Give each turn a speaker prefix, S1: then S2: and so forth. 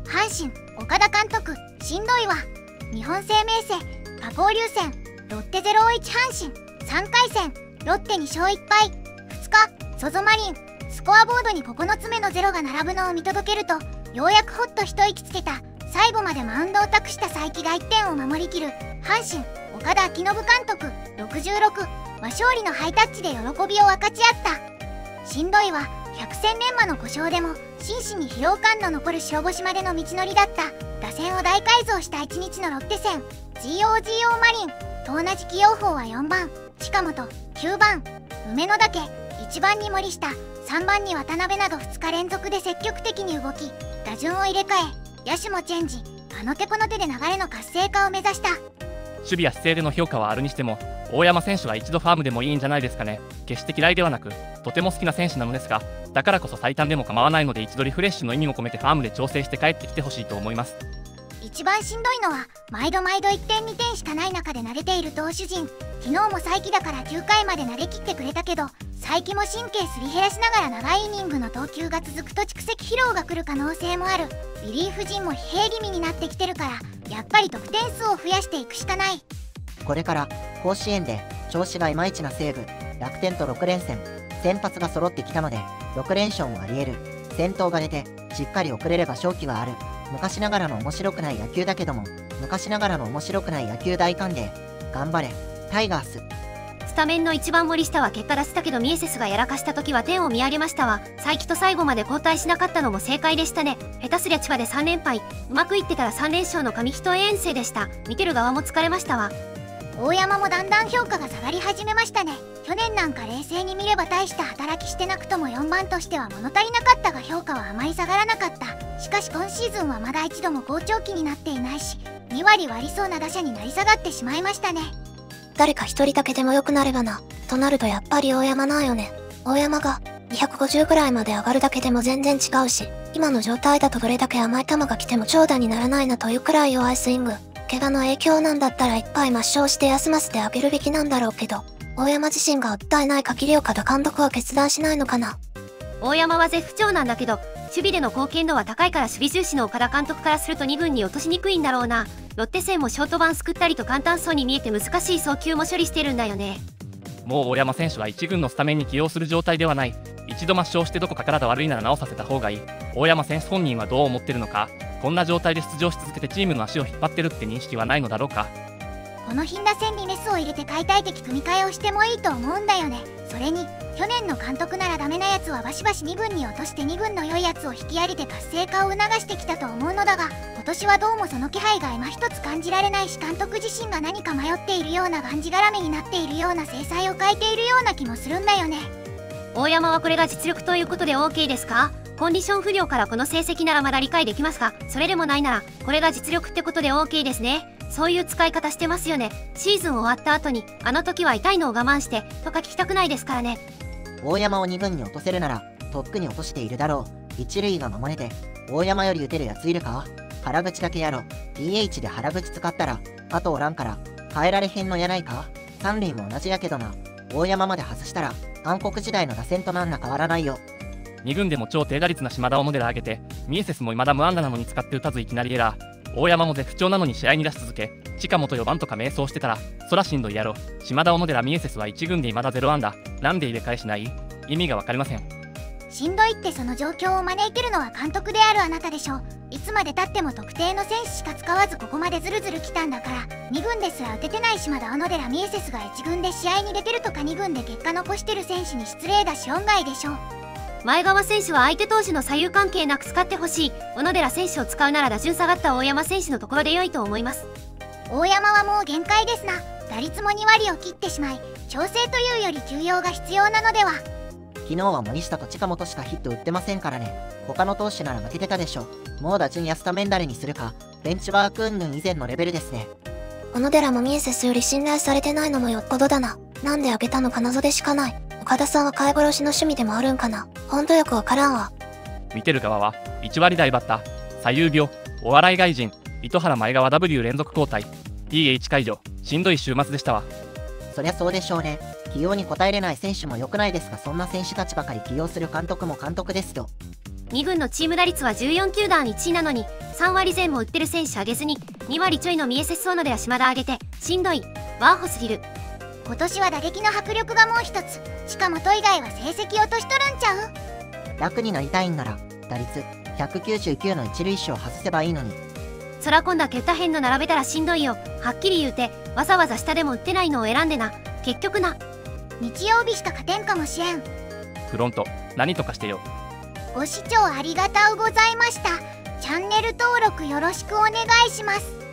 S1: 阪神岡田監督しんどいわ。日本生命セパ交流戦ロッテ0-1阪神3回戦ロッテ2勝1敗。2日ソゾマリンスコアボードに9つ目のゼロが並ぶのを見届けると、ようやくほっと一息つけた。最後までマウンドを託した才木が1点を守りきる。阪神岡田彰信監督66は勝利のハイタッチで喜びを分かち合った。しんどいは百戦錬磨の故障でも心身に疲労感の残る白星までの道のりだった。打線を大改造した1日のロッテ戦 GOGO マリンと同じ起用法は4番近本、9番梅野だけ、1番に森下、3番に渡辺など2日連続で積極的に動き、打順を入れ替え野手もチェンジ、あの手この手で流れの活性化を目指した。
S2: 守備や姿勢での評価はあるにしても、大山選手は一度ファームでもいいんじゃないですかね。決して嫌いではなく、とても好きな選手なのですが、だからこそ最短でも構わないので一度リフレッシュの意味も込めてファームで調整して帰ってきてほしいと思います。
S1: 一番しんどいのは毎度1点2点しかない中で慣れている投手陣。昨日も才木だから9回まで投げ切ってくれたけど、才木も神経すり減らしながら長いイニングの投球が続くと蓄積疲労が来る可能性もある。リリーフ陣も疲弊気味になってきてるから、やっぱり得点数を増やしていくしかない。
S3: これから甲子園で調子がいまいちな西武、楽天と6連戦、先発が揃ってきたので6連勝もありえる。先頭が出てしっかり送れれば勝機はある。昔ながらの面白くない野球だけども、昔ながらの面白くない野球大歓迎。頑張れタイガース。
S4: スタメンの1番森下は結果出せたけどミエセスがやらかした時は天を見上げましたわ。才木と最後まで交代しなかったのも正解でしたね。下手すりゃ千葉で3連敗、うまくいってたら3連勝の紙一重遠征でした。見てる側も疲れましたわ。
S1: 大山もだんだん評価が下がり始めましたね。去年なんか冷静に見れば大した働きしてなくとも4番としては物足りなかったが評価はあまり下がらなかった。しかし今シーズンはまだ一度も好調期になっていないし、2割割りそうな打者になり下がってしまいましたね。
S5: 誰か一人だけでも良くなればな。となるとやっぱり大山なんよね。大山が250ぐらいまで上がるだけでも全然違うし、今の状態だとどれだけ甘い球が来ても長打にならないなというくらい弱いスイング。怪我の影響なんだったらいっぱい抹消して休ませてあげるべきなんだろうけど、大山自身が訴えない限り岡田監督は決断しないのかな。
S4: 大山は絶不調なんだけど、守備での貢献度は高いから守備重視の岡田監督からすると2軍に落としにくいんだろうな。ロッテ戦もショートバン救ったりと簡単そうに見えて難しい送球も処理してるんだよね。
S2: もう大山選手は1軍のスタメンに起用する状態ではない。一度抹消してどこか体悪いなら直させた方がいい。大山選手本人はどう思ってるのか。こんな状態で出場し続けてチームの足を引っ張ってるって認識はないのだろうか。
S1: この頻打線にメスを入れて解体的組み替えをしてもいいと思うんだよね。それに去年の監督ならダメなやつはバシバシ2軍に落として2軍の良いやつを引き上げて活性化を促してきたと思うのだが、今年はどうもその気配が今一つ感じられないし、監督自身が何か迷っているようながんじがらめになっているような制裁を変えているような気もするんだよね。
S4: 大山はこれが実力ということで OK ですか？コンディション不良からこの成績ならまだ理解できますが、それでもないならこれが実力ってことで OK ですね。そういう使い方してますよね。シーズン終わった後にあの時は痛いのを我慢してとか聞きたくないですからね。
S3: 大山を2軍に落とせるならとっくに落としているだろう。一塁が守れて大山より打てるやついるか？原口だけやろ。 DH で原口使ったらあとおらんから変えられへんのやないか。三塁も同じやけどな。大山まで外したら暗黒時代の打線となんら変わらないよ。
S2: 2軍でも超低打率な島田をモデル上げて、ミエセスも未だ無安打なのに使って打たずいきなりエラー。大山も絶不調なのに試合に出し続け、近本4番とか迷走してたらそらしんどいやろ。島田をモデラミエセスは1軍で未だ0安打。なんで入れ替えしない？意味が分かりません。
S1: しんどいってその状況を招いてるのは監督であるあなたでしょう。いつまでたっても特定の選手しか使わずここまでズルズル来たんだから、2軍ですら打ててない島田小野寺ミエセスが1軍で試合に出てるとか2軍で結果残してる選手に失礼だし論外でしょう。
S4: 前川選手は相手投手の左右関係なく使ってほしい。小野寺選手を使うなら打順下がった大山選手のところで良いと思います。
S1: 大山はもう限界ですな。打率も2割を切ってしまい、調整というより休養が必要なのでは。
S3: 昨日は森下と近本しかヒット打ってませんからね。他の投手なら負けてたでしょ。もう打順やスタメン誰にするか、ベンチワーク云々以前のレベルですね。
S5: 小野寺もミエセスより信頼されてないのもよっぽどだな。なんであげたのか謎でしかない。岡田さんは飼い殺しの趣味でもあるんかな。ほんとよくわからんわ。
S2: 見てる側は1割台バッター、左右病、お笑い外人、糸原前川 W 連続交代、 DH 解除、しんどい週末でしたわ。
S3: そりゃそうでしょうね。起用に応えれない選手も良くないですが、そんな選手たちばかり起用する監督も監督ですよ。
S4: 2軍のチーム打率は14球団1位なのに3割前も打ってる選手上げずに2割ちょいのミエセス小野寺島田上げてしんどいワーホすぎる。
S1: 今年は打撃の迫力がもう一つ。近本以外は成績落としとるんちゃう？
S3: 楽になりたいんなら打率199の一塁手を外せばいいのに。
S4: そら今度は蹴ったへんの並べたらしんどいよ。はっきり言うてわざわざ下でも打ってないのを選んでな。結局な。
S1: 日曜日しか勝てんかもしれん。
S2: フロント何とかしてよ。
S1: ご視聴ありがとうございました。チャンネル登録よろしくお願いします。